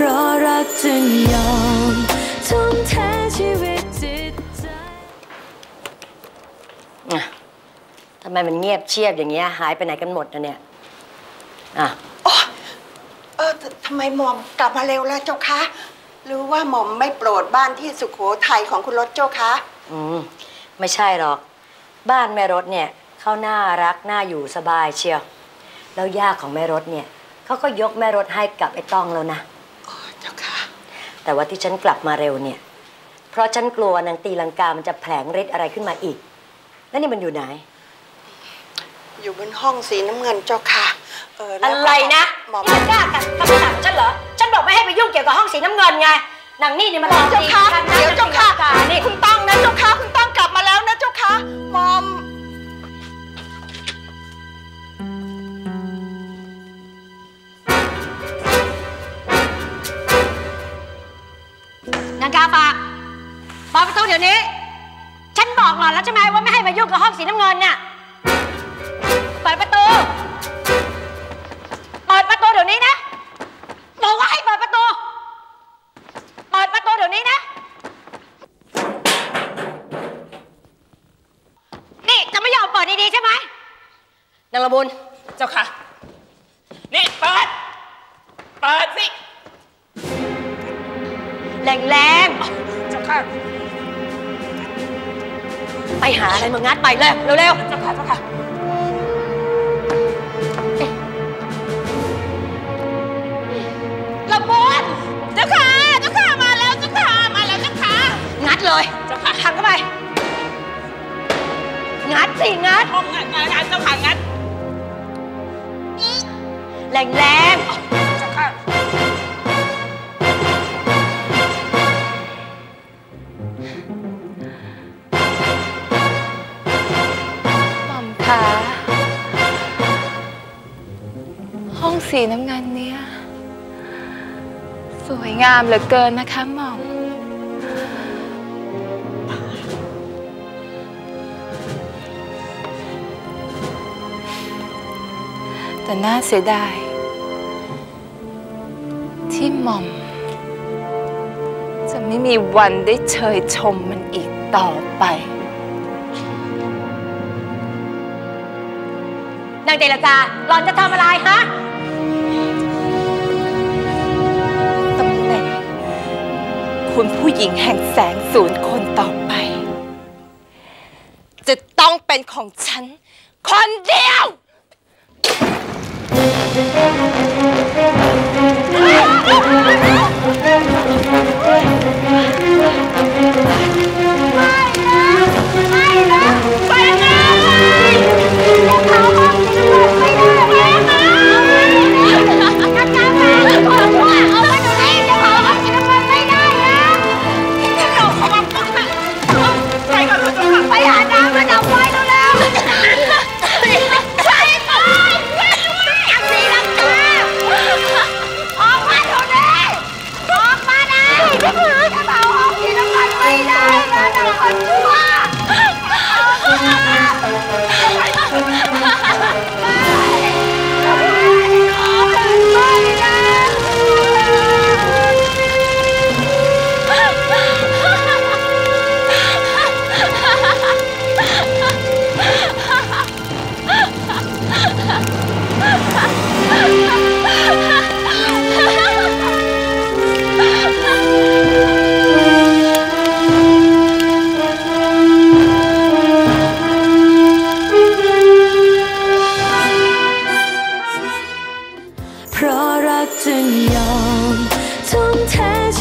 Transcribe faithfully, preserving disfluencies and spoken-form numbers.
ราะรักจึงยอมทุ่มเทชีวิตจิตใจทำไมมันเงียบเชียบอย่างเงี้ยหายไปไหนกันหมดนะเนี่ยอ่ะเออทำไมหม่อมกลับมาเร็วแล้วเจ้าคะหรือว่าหม่อมไม่โปรดบ้านที่สุโขทัยของคุณรถเจ้าคะอืมไม่ใช่หรอกบ้านแม่รถเนี่ยเขาน่ารักน่าอยู่สบายเชียวแล้วย่าของแม่รถเนี่ยเขาก็ยกแม่รถให้กับไอ้ต้องแล้วนะอ๋อเจ้าค่ะแต่ว่าที่ฉันกลับมาเร็วเนี่ยเพราะฉันกลัวนางตีลังกามันจะแผลงฤทธิ์อะไรขึ้นมาอีกแล้วนี่มันอยู่ไหนอยู่บนห้องสีน้ำเงินเจ้าค่ะเอออะไรนะหมอมกล้ากันคำสั่งฉันเหรอฉันบอกไม่ให้ไปยุ่งเกี่ยวกับห้องสีน้ำเงินไงนางนี่นี่มันหลอกเจ้าค่ะเดี๋ยวเจ้าค่ะนี่คุณต้องนะเจ้าค่ะคุณต้องกลับมาแล้วนะเจ้าค่ะหมอมนางกาฝากเปิดประตูเดี๋ยวนี้ฉันบอกหล่อนแล้วใช่ไหมว่าไม่ให้มายุ่งกับห้องสีน้ำเงินเนี่ยเปิดประตูเปิดประตูเดี๋ยวนี้นะบอกว่าให้เปิดประตูเปิดประตูเดี๋ยวนี้นะนี่จะไม่ยอมเปิดดีๆใช่ไหมนางละมุนเจ้าค่ะนี่เปิดเปิดสิแรงๆเจ้าค่ะไปหาอะไรมางัดใหม่เลยเร็วๆเจ้าค่ะเจ้าค่ะละมุนเจ้าค่ะเจ้าค่ะมาแล้วเจ้าค่ะมาแล้วเจ้าค่ะงัดเลยเจ้าค่ะทำเข้าไปงัดสิงัดงัดงัดเจ้าค่ะงัดแรงแรงเจ้าค่ะห้องสีน้ำเงินเนี่ยสวยงามเหลือเกินนะคะหม่อมแต่น่าเสียดายที่หม่อมจะไม่มีวันได้เชยชมมันอีกต่อไปนางเจรจาหล่อนจะทำอะไรฮะตำแหน่งคุณผู้หญิงแห่งแสงศูนย์คนต่อไปจะต้องเป็นของฉันคนเดียวเพราะรักจึงยอมทุ่มเท